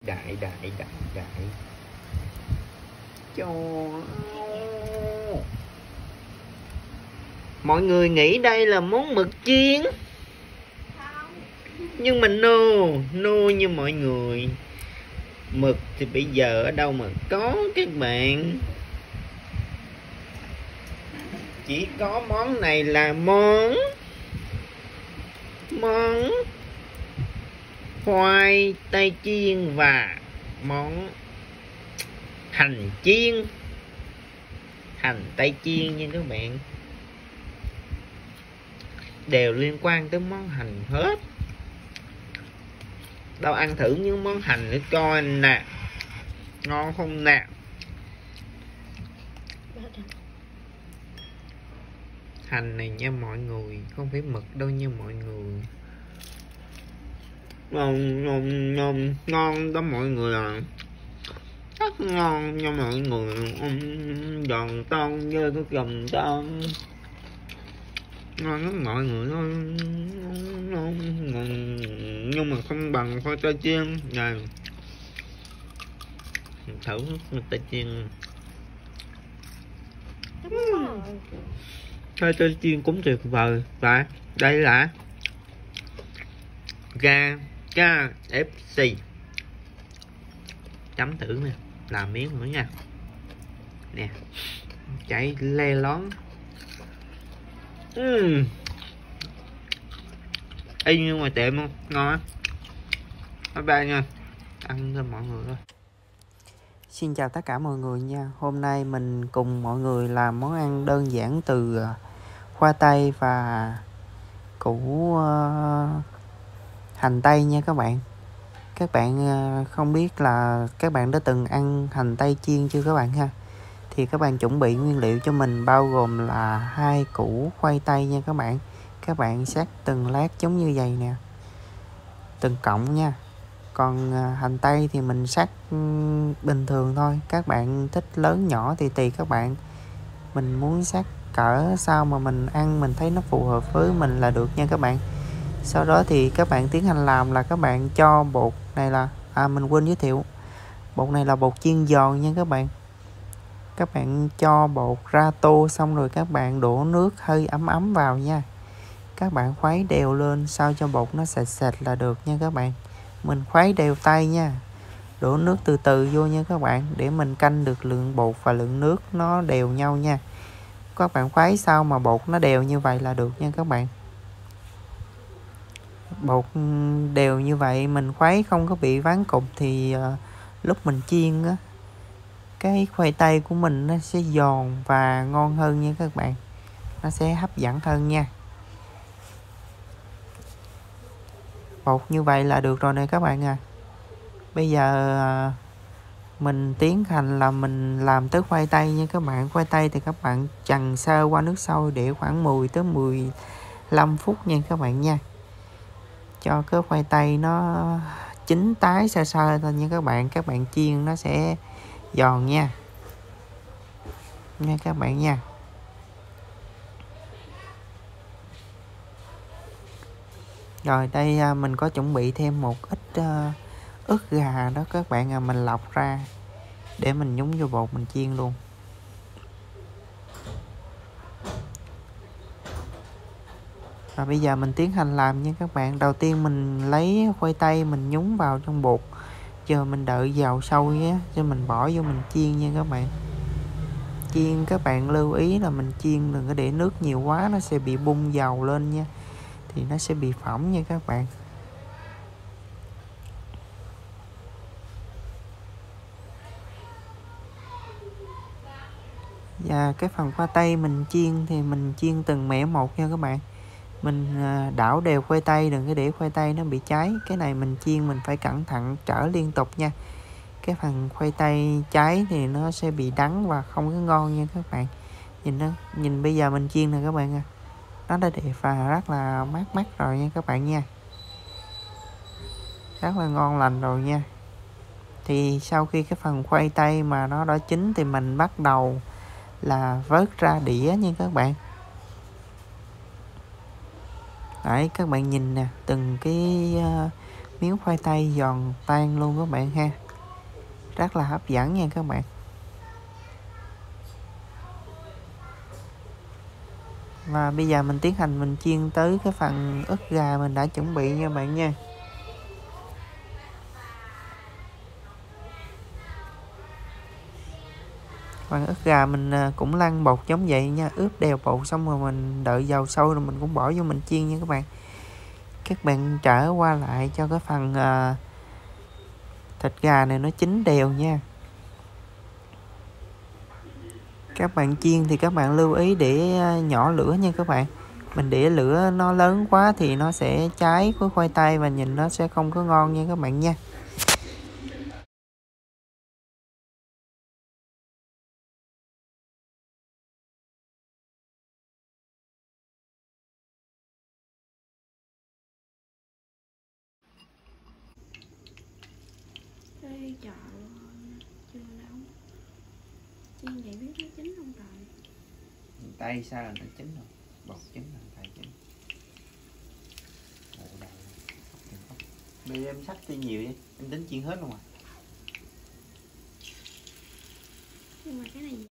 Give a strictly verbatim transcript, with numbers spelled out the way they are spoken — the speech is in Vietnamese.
đại đại đại đại cho mọi người nghĩ đây là món mực chiên nhưng mà no no như mọi người. Mực thì bây giờ ở đâu mà có các bạn, chỉ có món này là món món khoai tây chiên và món hành chiên, hành tây chiên nha các bạn, đều liên quan tới món hành hết. Đâu ăn thử những món hành để coi nè, ngon không nè. Hành này nha mọi người, không phải mực đâu nha mọi người. Ngon ngon ngon ngon đó mọi người à, rất ngon nha mọi người. Giòn ton với cái gầm ton ngon lắm mọi người ơi, ngon, ngon, nhưng mà không bằng khoai tây chiên này. Thử khoai tây chiên, khoai tây chiên cũng tuyệt vời. Và đây là ga ca ép xê, chấm thử nè, làm miếng nữa nha nè, chảy le lón. Uhm. Y như ngoài tiệm không, ngon á. Bye bye nha, ăn cho mọi người thôi. Xin chào tất cả mọi người nha. Hôm nay mình cùng mọi người làm món ăn đơn giản từ khoai tây và củ uh, hành tây nha các bạn. Các bạn uh, không biết là các bạn đã từng ăn hành tây chiên chưa các bạn ha. Thì các bạn chuẩn bị nguyên liệu cho mình bao gồm là hai củ khoai tây nha các bạn. Các bạn xắt từng lát giống như vậy nè, từng cọng nha. Còn hành tây thì mình xắt bình thường thôi. Các bạn thích lớn nhỏ thì tùy các bạn. Mình muốn xắt cỡ sao mà mình ăn mình thấy nó phù hợp với mình là được nha các bạn. Sau đó thì các bạn tiến hành làm là các bạn cho bột này là à mình quên giới thiệu, bột này là bột chiên giòn nha các bạn. Các bạn cho bột ra tô xong rồi các bạn đổ nước hơi ấm ấm vào nha. Các bạn khuấy đều lên sao cho bột nó sệt sệt là được nha các bạn. Mình khuấy đều tay nha. Đổ nước từ từ vô nha các bạn, để mình canh được lượng bột và lượng nước nó đều nhau nha. Các bạn khuấy sao mà bột nó đều như vậy là được nha các bạn. Bột đều như vậy, mình khuấy không có bị ván cục thì uh, lúc mình chiên á, cái khoai tây của mình nó sẽ giòn và ngon hơn nha các bạn. Nó sẽ hấp dẫn hơn nha. Bột như vậy là được rồi nè các bạn à. Bây giờ mình tiến hành là mình làm tới khoai tây nha các bạn. Khoai tây thì các bạn chần sơ qua nước sôi để khoảng mười tới mười lăm phút nha các bạn nha. Cho cái khoai tây nó chín tái sơ sơ thôi nha các bạn. Các bạn chiên nó sẽ giòn nha. Nha các bạn nha. Rồi đây mình có chuẩn bị thêm một ít uh, ức gà đó các bạn à, mình lọc ra để mình nhúng vô bột mình chiên luôn. Và bây giờ mình tiến hành làm nha các bạn. Đầu tiên mình lấy khoai tây mình nhúng vào trong bột. Giờ mình đợi vào sôi á, cho mình bỏ vô mình chiên nha các bạn. Chiên các bạn lưu ý là mình chiên đừng có để nước nhiều quá, nó sẽ bị bung dầu lên nha. Thì nó sẽ bị phỏng nha các bạn. Và cái phần khoai tây mình chiên thì mình chiên từng mẻ một nha các bạn. Mình đảo đều khoai tây, đừng có để khoai tây nó bị cháy. Cái này mình chiên mình phải cẩn thận trở liên tục nha. Cái phần khoai tây cháy thì nó sẽ bị đắng và không có ngon nha các bạn. Nhìn nó, nhìn bây giờ mình chiên nè các bạn à. Nó đã đẹp và rất là mát mắt rồi nha các bạn nha. Rất là ngon lành rồi nha. Thì sau khi cái phần khoai tây mà nó đã chín thì mình bắt đầu là vớt ra đĩa nha các bạn. Đấy các bạn nhìn nè, từng cái uh, miếng khoai tây giòn tan luôn các bạn ha, rất là hấp dẫn nha các bạn. Và bây giờ mình tiến hành mình chiên tới cái phần ức gà mình đã chuẩn bị nha bạn nha. Phần ức gà mình cũng lăn bột giống vậy nha, ướp đều bột xong rồi mình đợi dầu sôi rồi mình cũng bỏ vô mình chiên nha các bạn. Các bạn trở qua lại cho cái phần uh, thịt gà này nó chín đều nha. Các bạn chiên thì các bạn lưu ý để nhỏ lửa nha các bạn. Mình để lửa nó lớn quá thì nó sẽ cháy với khoai tây và nhìn nó sẽ không có ngon nha các bạn nha. Ê trời ơi, chưa đâu. Chiên vậy biết nó chín không trời? Tay sao là nó chín rồi, bột chín là tay chín. Bây giờ em sắc cho nhiều đi, em tính chiên hết luôn à. Nhưng mà cái này